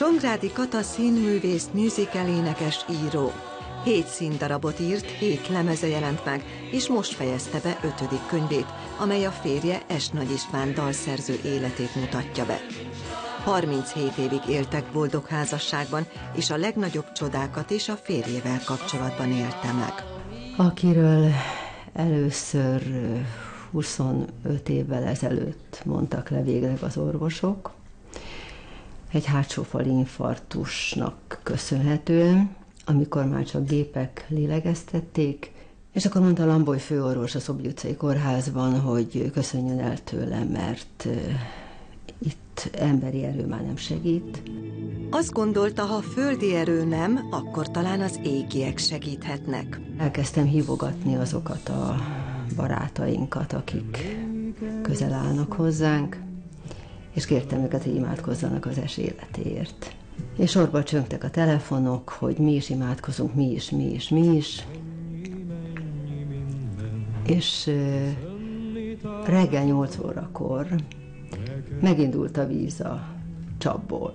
Csongrádi Kata színművész, musical énekes, író. 7 színdarabot írt, 7 lemeze jelent meg, és most fejezte be 5. könyvét, amely a férje S. Nagy István dalszerző életét mutatja be. 37 évig éltek boldog házasságban, és a legnagyobb csodákat is a férjével kapcsolatban élte meg. Akiről először 25 évvel ezelőtt mondtak le végleg az orvosok, egy hátsófali infarktusnak köszönhetően, amikor már csak gépek lélegeztették, és akkor mondta a Lamboly főorvos a Szobly utcai kórházban, hogy köszönjön el tőlem, mert itt emberi erő már nem segít. Azt gondolta, ha földi erő nem, akkor talán az égiek segíthetnek. Elkezdtem hívogatni azokat a barátainkat, akik közel állnak hozzánk, és kértem őket, hogy imádkozzanak az S életéért. És sorba csöngtek a telefonok, hogy mi is imádkozunk, mi is. És reggel 8 órakor megindult a víz a csapból.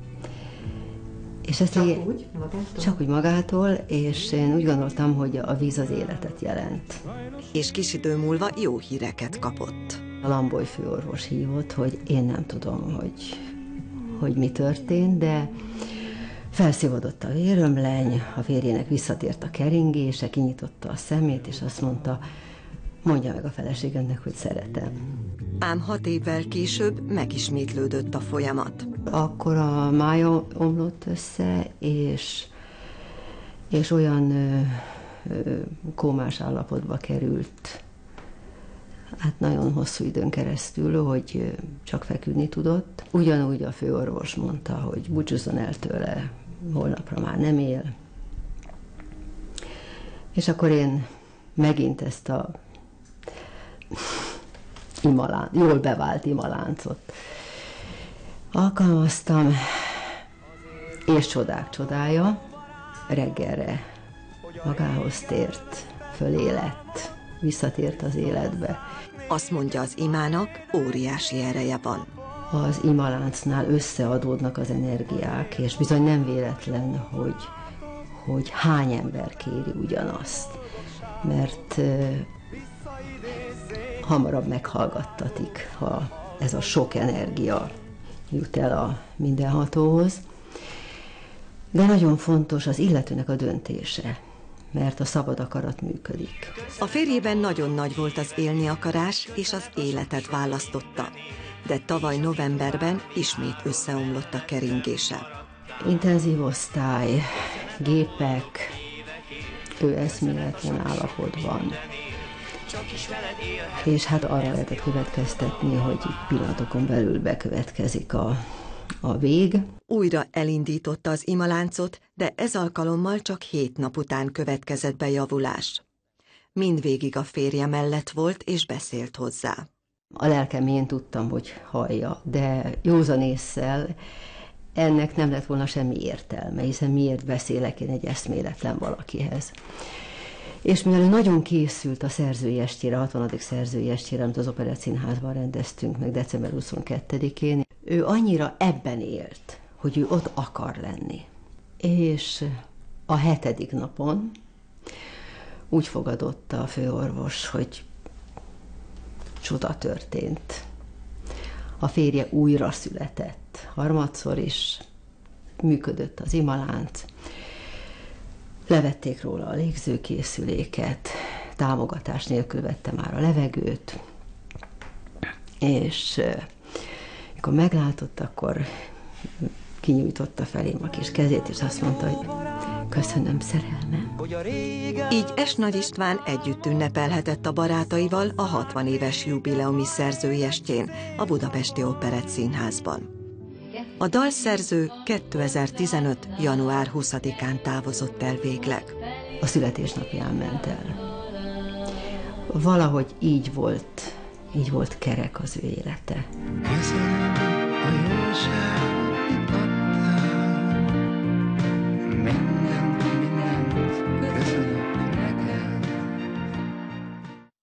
És ezt csak úgy magától, és én úgy gondoltam, hogy a víz az életet jelent. És kis idő múlva jó híreket kapott. A Lamboly főorvos hívott, hogy én nem tudom, hogy mi történt, de felszívódott a vérömleny, a férjének visszatért a keringése, kinyitotta a szemét, és azt mondta, mondja meg a feleségemnek, hogy szeretem. Ám 6 évvel később megismétlődött a folyamat. Akkor a mája omlott össze, és olyan kómás állapotba került, hát nagyon hosszú időn keresztül, hogy csak feküdni tudott. Ugyanúgy a főorvos mondta, hogy búcsúzzon el tőle, holnapra már nem él. És akkor én megint ezt a jól bevált imaláncot alkalmaztam, és csodák csodája, reggelre magához tért, fölé lett, visszatért az életbe. Azt mondja, az imának óriási ereje van. Az imaláncnál összeadódnak az energiák, és bizony nem véletlen, hogy hány ember kéri ugyanazt, mert hamarabb meghallgattatik, ha ez a sok energia jut el a mindenhatóhoz. De nagyon fontos az illetőnek a döntése, mert a szabad akarat működik. A férjében nagyon nagy volt az élni akarás, és az életet választotta. De tavaly novemberben ismét összeomlott a keringése. Intenzív osztály, gépek, ő eszméletlen állapotban. És hát arra lehetett következtetni, hogy pillanatokon belül bekövetkezik a vég. Újra elindította az imaláncot, de ez alkalommal csak 7 nap után következett be javulás. Mindvégig a férje mellett volt és beszélt hozzá. A lelkem én tudtam, hogy hallja, de józan ésszel ennek nem lett volna semmi értelme, hiszen miért beszélek én egy eszméletlen valakihez. És mivel ő nagyon készült a szerzői estjére, a 60. szerzői estjére, amit az Operettszínházban rendeztünk meg december 22-én, ő annyira ebben élt, hogy ő ott akar lenni. És a 7. napon úgy fogadott a főorvos, hogy csoda történt. A férje újra született, harmadszor is működött az imalánc. Levették róla a légzőkészüléket, támogatás nélkül vette már a levegőt, és amikor meglátott, akkor kinyújtotta felém a kis kezét, és azt mondta, hogy köszönöm, szerelmem. Így S. Nagy István együtt ünnepelhetett a barátaival a 60 éves jubileumi szerzői estjén a Budapesti Operettszínházban. A dalszerző 2015. január 20-án távozott el végleg. A születésnapján ment el. Valahogy így volt kerek az ő élete. Köszönöm a jóság.